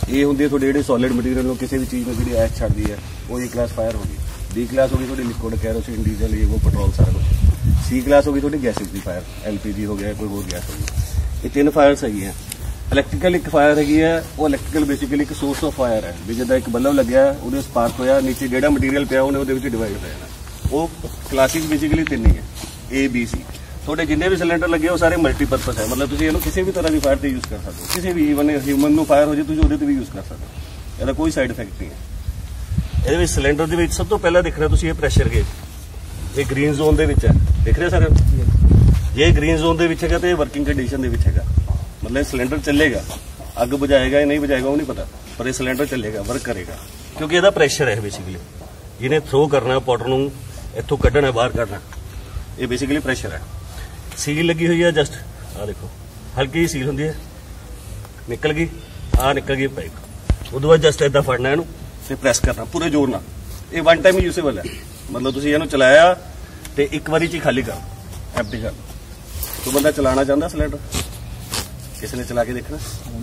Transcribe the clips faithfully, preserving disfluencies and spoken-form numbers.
ये होंगे थोड़े ਜਿਹੜੇ सॉलिड मटीरियल किसी भी चीज़ में जी ऐश छड़ती है वो ए क्लास फायर होगी। बी क्लास होगी थोड़ी लिक्विड कैरोसिन डीजल ये वो पेट्रोल सारा कुछ। सी क्लास होगी थोड़ी गैसेज की फायर एल पी जी हो गया कोई होर गैस होगी। ये तीन फायर्स हैगी है। इलैक्ट्रिकल एक फायर हैगी है वो इलैक्ट्रिकल बेसिकली एक सोर्स ऑफ फायर है भी जिदा एक बल्ब लग्या वो स्पार्क होया नीचे जो मटीरियल पिया उन्हें डिवाइड हो जाना। वो क्लासिस बेसिकली तीन ही है ए बी सी। थोड़े जिन्हें भी सिलेंडर लगे वो सारे मल्टीपर्पज है मतलब तुम इन्हों किसी भी तरह की फायर से यूज़ कर सकते हो। किसी भी ईवन ह्यूमन को फायर हो जाए तुम वो भी यूज़ कर सकते हो। यदा कोई साइड इफेक्ट नहीं है। ये सिलेंडर के सब तो पहला देखना तुम ये प्रेशर गेज ये ग्रीन जोन के है देख रहे सर। ये ग्रीन जोन के है तो वर्किंग कंडीशन है मतलब सिलेंडर चलेगा अग बुझाएगा या नहीं बुझाएगा वो नहीं पता पर यह सिलेंडर चलेगा वर्क करेगा क्योंकि यदा प्रेशर है बेसिकली जिन्हें थ्रो करना पाउडर को इतों कढ़ना बाहर करना ये बेसिकली प्रेशर है। सील लगी हुई है जस्ट आ देखो हल्की सील होंगी है निकल गई आ निकल गई पाइप उस बाद जस्ट इदा फड़ना इनू ते प्रैस करना पूरे जोर ना। ये वन टाइम यूजेबल है मतलब तुम इनू चलाया तो एक बारी च खाली कर एम्प्टी कर। तो बंदा चलाना चाहता सिलेंडर किसी ने चला के देखना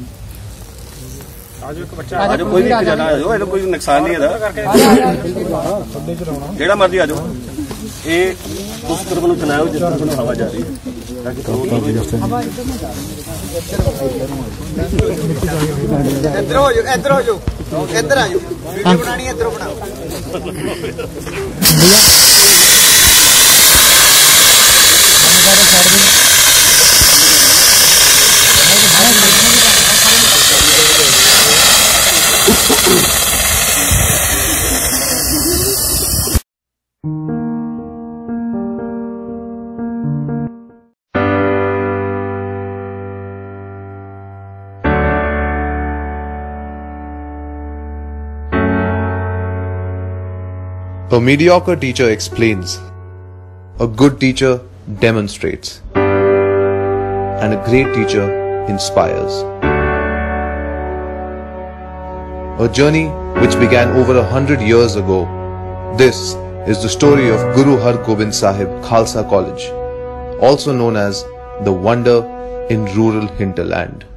आज कोई भी जाना आ जाओ कोई नुकसान नहीं है जेड़ा मर्जी आ जाओ। ये उस तरफ में चलाओ जिस तरफ हवा जा रही है इधर हो जाओ इधर हो जाओ इधर आ जाओ वीडियो बनानी है इधर बनाओ। A mediocre teacher explains, a good teacher demonstrates, and a great teacher inspires. A journey which began over a hundred years ago. This is the story of Guru Har Gobind Sahib Khalsa College, also known as the Wonder in Rural Hinterland.